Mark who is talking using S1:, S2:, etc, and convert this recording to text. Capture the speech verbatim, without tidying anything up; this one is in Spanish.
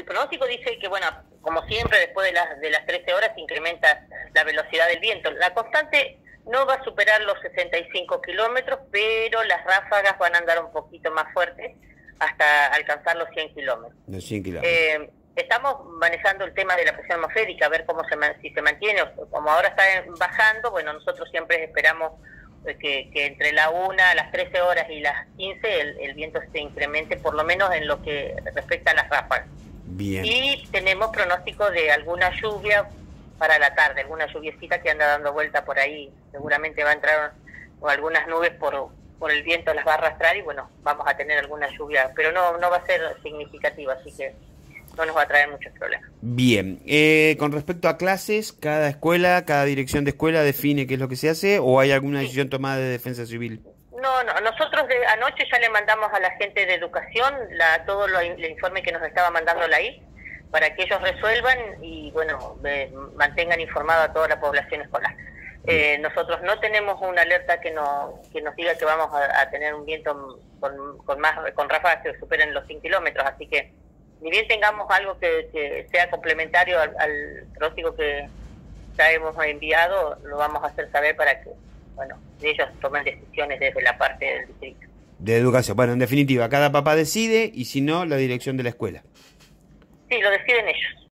S1: el pronóstico dice que, bueno, como siempre, después de las, de las trece horas incrementa la velocidad del viento. La constante no va a superar los sesenta y cinco kilómetros, pero las ráfagas van a andar un poquito más fuertes hasta alcanzar los cien kilómetros.
S2: Los cien kilómetros.
S1: Eh, estamos manejando el tema de la presión atmosférica, a ver cómo se si se mantiene, como ahora está bajando, bueno, nosotros siempre esperamos que, que entre la una, a las trece horas y las quince el, el viento se incremente, por lo menos en lo que respecta a las ráfagas.
S2: Bien.
S1: Y tenemos pronóstico de alguna lluvia para la tarde, alguna lluviecita que anda dando vuelta por ahí, seguramente va a entrar o algunas nubes por, por el viento, las va a arrastrar y bueno, vamos a tener alguna lluvia, pero no, no va a ser significativa, así que no nos va a traer muchos problemas.
S2: Bien, eh, con respecto a clases, cada escuela, cada dirección de escuela define qué es lo que se hace, o hay alguna
S1: Sí.
S2: decisión tomada de Defensa Civil.
S1: No, no, nosotros de anoche ya le mandamos a la gente de educación la, todo lo, el informe que nos estaba mandando la I para que ellos resuelvan y bueno, eh, mantengan informada a toda la población escolar. Eh, nosotros no tenemos una alerta que, no, que nos diga que vamos a, a tener un viento con, con más con ráfagas que superen los cien kilómetros, así que ni bien tengamos algo que, que sea complementario al, al pronóstico que ya hemos enviado, lo vamos a hacer saber para que, bueno, ellos tomen decisiones desde la parte del distrito.
S2: De educación. Bueno, en definitiva, cada papá decide y si no, la dirección de la escuela.
S1: Sí, lo deciden ellos.